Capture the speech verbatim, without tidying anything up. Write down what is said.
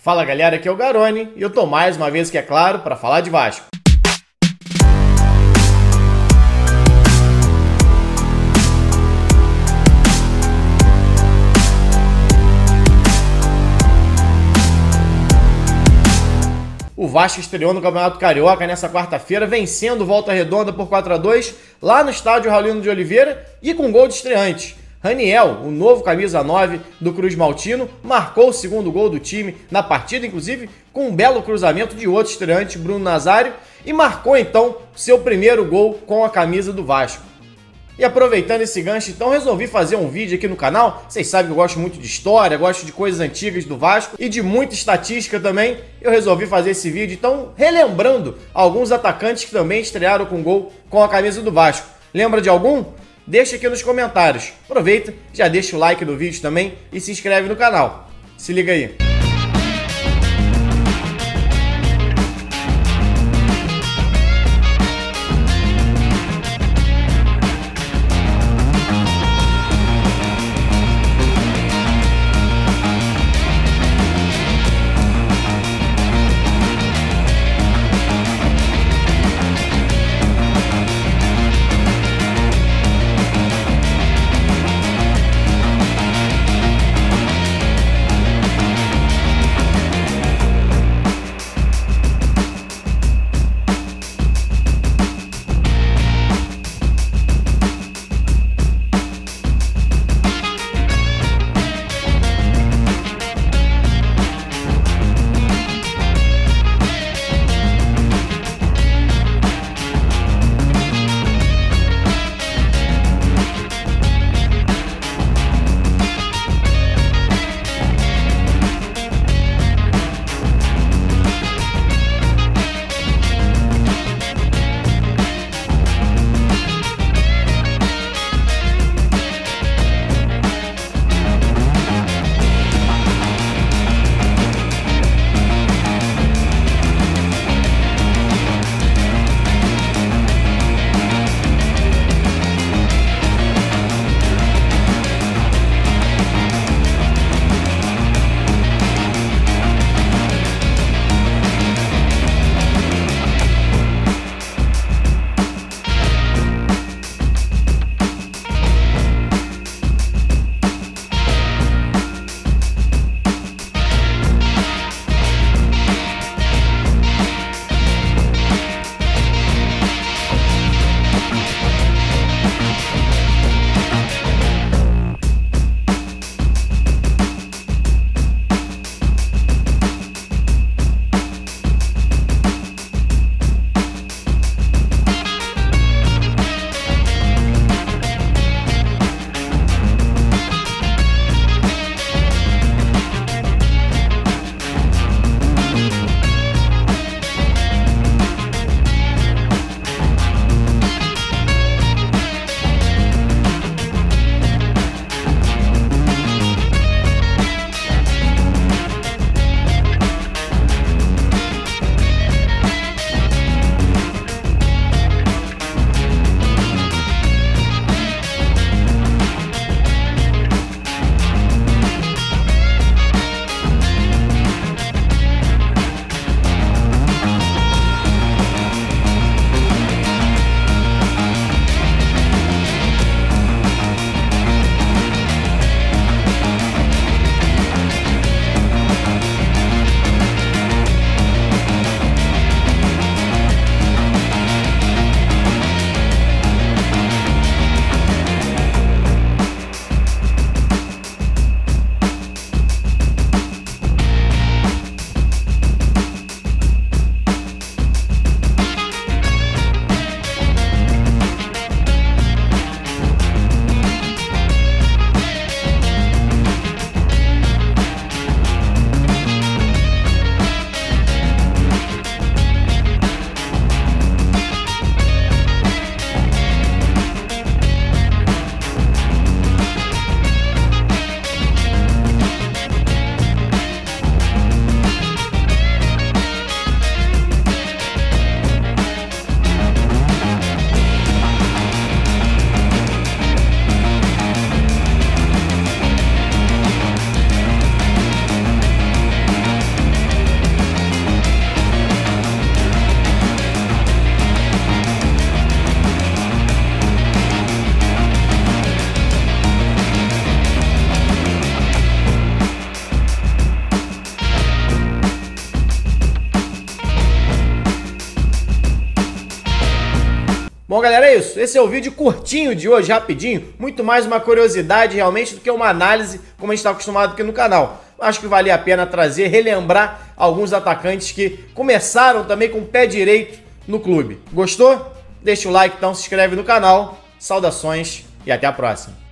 Fala galera, aqui é o Garoni e eu tô mais uma vez, que é claro, para falar de Vasco. O Vasco estreou no Campeonato Carioca nessa quarta-feira, vencendo o Volta Redonda por quatro a dois, lá no estádio Raulino de Oliveira e com gol de estreante. Raniel, o novo camisa nove do Cruz Maltino, marcou o segundo gol do time na partida, inclusive com um belo cruzamento de outro estreante, Bruno Nazário, e marcou então seu primeiro gol com a camisa do Vasco. E aproveitando esse gancho, então resolvi fazer um vídeo aqui no canal. Vocês sabem que eu gosto muito de história, gosto de coisas antigas do Vasco e de muita estatística também. Eu resolvi fazer esse vídeo, então, relembrando alguns atacantes que também estrearam com gol com a camisa do Vasco. Lembra de algum? Deixa aqui nos comentários. Aproveita, já deixa o like no vídeo também e se inscreve no canal. Se liga aí. Bom, galera, é isso. Esse é o vídeo curtinho de hoje, rapidinho. Muito mais uma curiosidade realmente do que uma análise, como a gente está acostumado aqui no canal. Acho que valia a pena trazer, relembrar alguns atacantes que começaram também com o pé direito no clube. Gostou? Deixa o like, então, se inscreve no canal. Saudações e até a próxima.